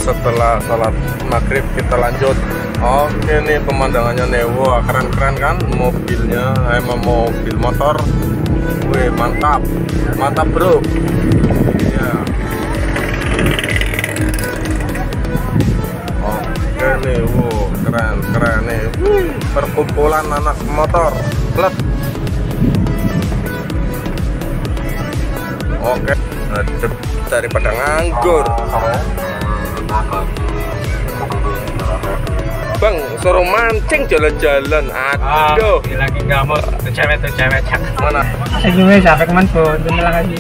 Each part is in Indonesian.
setelah sholat maghrib kita lanjut. Oke nih pemandangannya nih, wah keren-keren kan mobilnya, emang mobil motor. Wih mantap, mantap bro. Ya. Oke nih, wow keren-keren nih. Perkumpulan anak motor klub. Oke, daripada nganggur. Bang, suruh mancing jalan-jalan. Aduh, lagi nggak mau tuh cewek cak. mana? Saya juga capek man po, doon na lang kasi.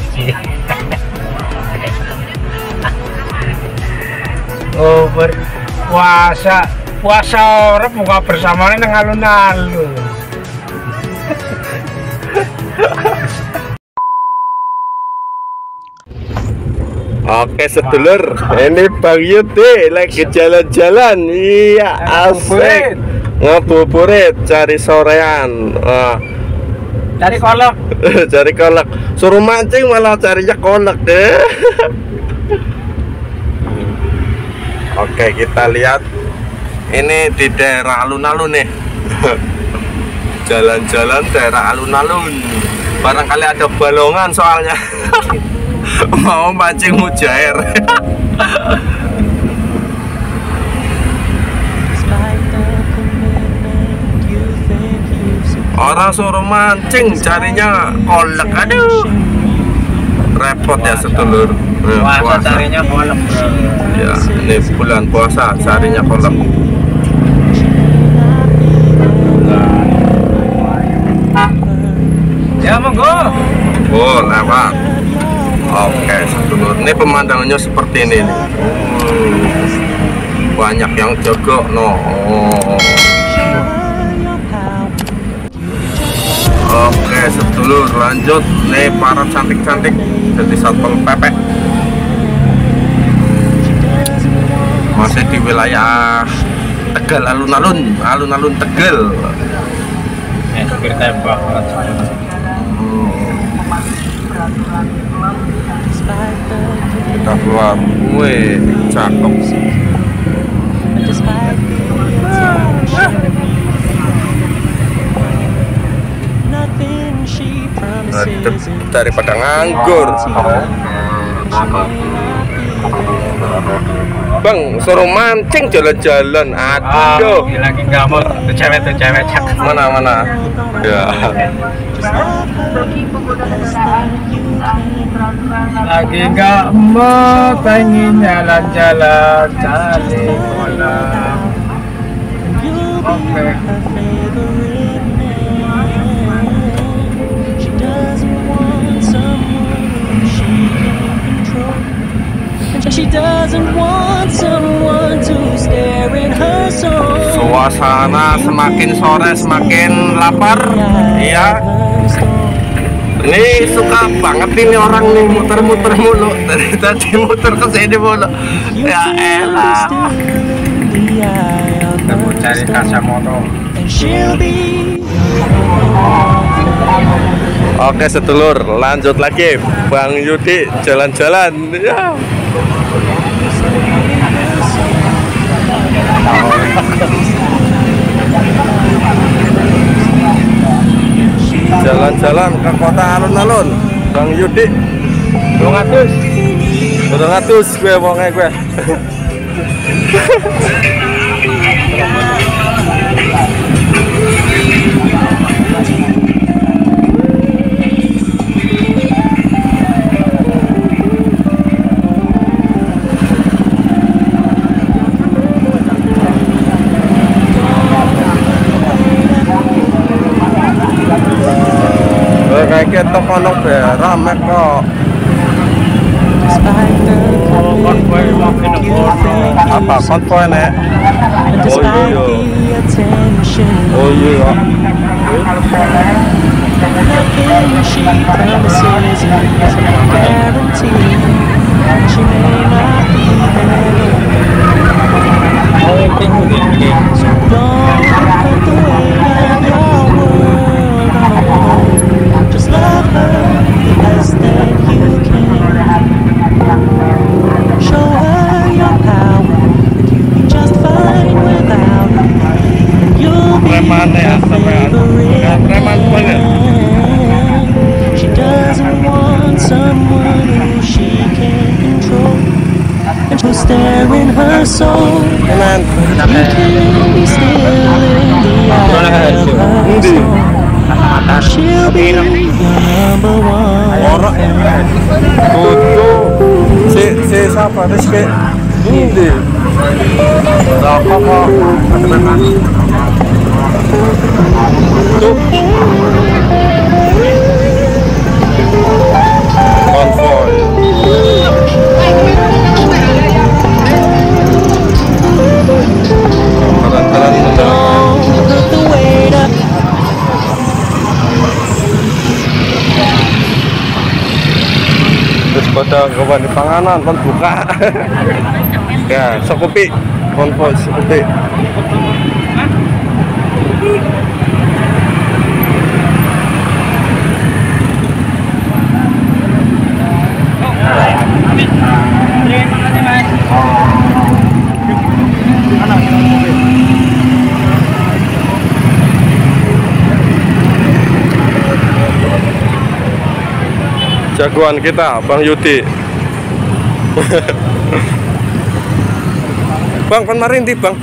Over puasa orang buka bersama nang alun-alun. Oke sedulur, ini Bang Yudi lagi jalan-jalan. Iya asik, ngabuburit cari sorean. Cari kolak. Cari kolak, suruh mancing malah carinya kolak deh. Oke kita lihat ini di daerah alun-alun nih. Jalan-jalan daerah alun-alun, barangkali ada balongan soalnya. Mau mancing mujair. Orang suruh mancing carinya kolak. Aduh repot ya sedulur. Puasa carinya kolak. Ya ini bulan puasa carinya kolak. Ya monggo. Oh lewat. Oke sedulur, ini pemandangannya seperti ini nih. Banyak yang jago no. Oke sedulur, lanjut nih para cantik-cantik jadi satpol pp. Masih di wilayah Tegal, alun-alun Tegal. Supir tembak. Kita keluar, wih cakep. Daripada nganggur. Bang, suruh mancing jalan-jalan. Aduh, lagi nggak mau tuh cewek cak. mana? Ya. Lagi nggak mau, pengen jalan-jalan cari kolak. Oke. She doesn't want someone to stare in her soul. Suasana semakin sore semakin lapar. Iya. Ini suka banget ini orang nih muter-muter mulu. Dari tadi muter ke sini mulu. Ya elah. Kita mau cari kacamata. Oke sedulur, lanjut lagi. Bang Yudi jalan-jalan. Ya. Jalan-jalan ke kota alun-alun, Bang Yudi. 200 gue wonge gue. Kayak toko rame kok. Konvoy makin Apa konvoy nek? Oh iya. Show her your power. there in her soul. Tenan. You can be still in the eye of her soul. She'll be your number one. Orang Kudu si siapa terus ke ini rokok kok tuh konvoy Don't put the weight up. terus pada kawan di panganan kan buka ya sekopi konvoy sekopi jagoan kita Bang Yudi. Bang, kan marindi Bang.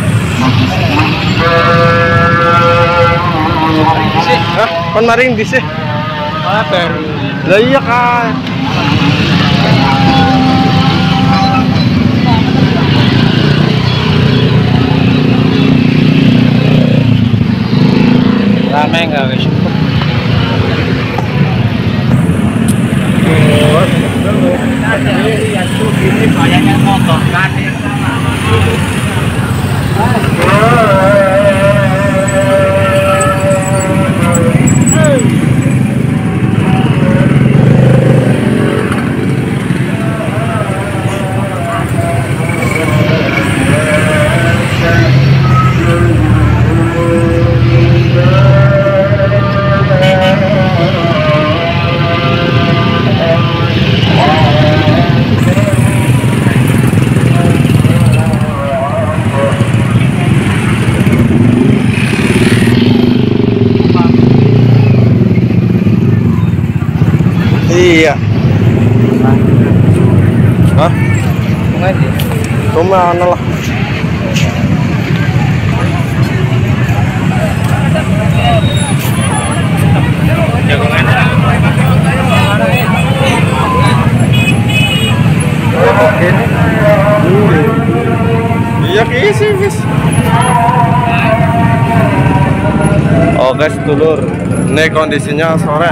Hah? Kan marindi sih? Apa? Lah iya kan. Rame enggak guys? Ini banyaknya motor kan. Iya. Hah? Ngaji. Kemana lah? Jagongan. Iya keisi bis. Oke sedulur, ini kondisinya sore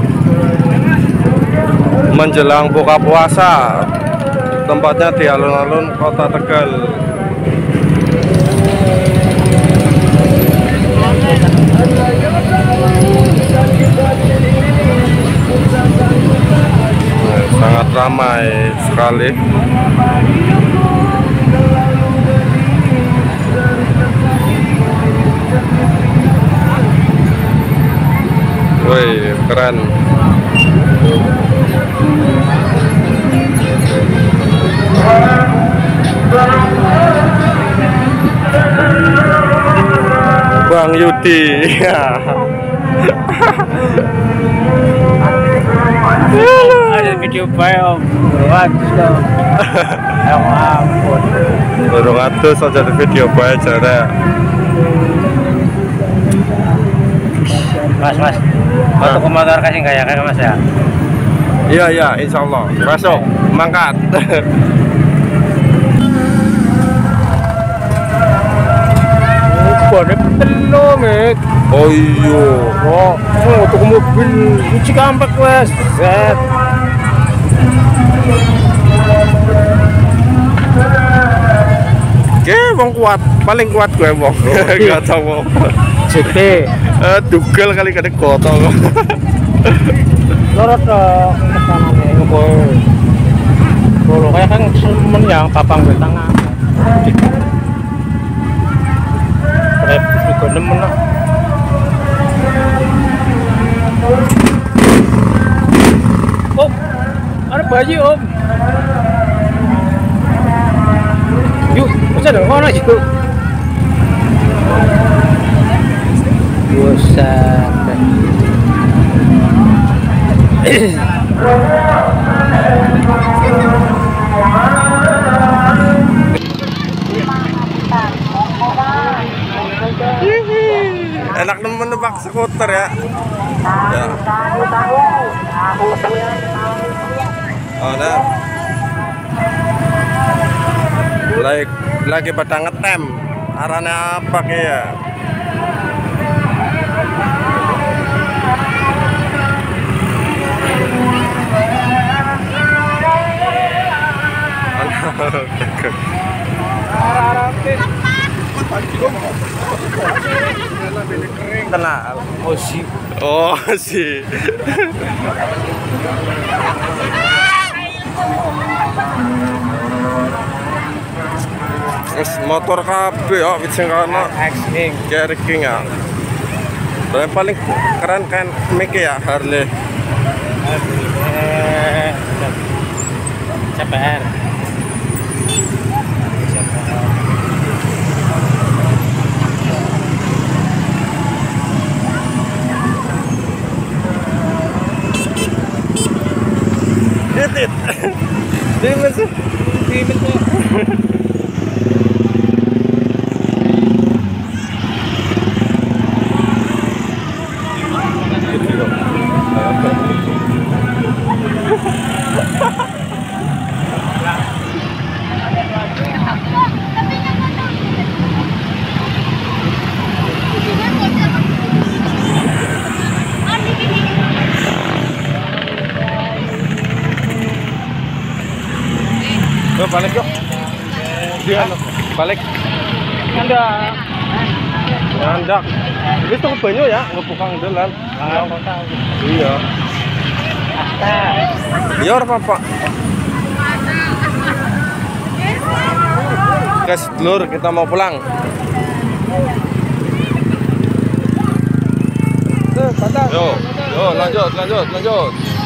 menjelang buka puasa. Tempatnya di alun-alun Kota Tegal. Sangat ramai sekali. Woi, keren. Bang Yudi. Ada video bayam. Waduh. Ya ampun. Dorong atus aja di video baik cara. Mas, untuk motor kasih nggak ya kan Mas ya? Iya, insya Allah. Masuk, mangkat. Bannya penuh, Mek. Oh iya. Oh, untuk mobil uji kampek wes. Set. Oke, wong kuat, paling kuat gue wong. Gak tau apa. CT. Dugal kali kadang gotong. Lorot dong ke kanannya ngeboy. Kalau kayak kan semen yang papang di tengah. Rep juga nemen lah. Om, ada bayi om. Yuk, bisa dong mana situ? Buset. banyak menebak skuter ya. Ya. Oh, nah. Lagi pada ngetem. Arahnya apa ya? Kenal. Oh sih. Motor kabeh ya wis sing kana X-King. King ya. Yang paling keren kan Mickey ya, Harley. CPR. Titit. Dimen sih. Dimen tuh. Balik yuk. Dia balik. Ngandak. Wis tunggu banyu ya, ngepukang dalan. Iya. Iya ora apa-apa. Guys, dulur kita mau pulang. Yo, lanjut.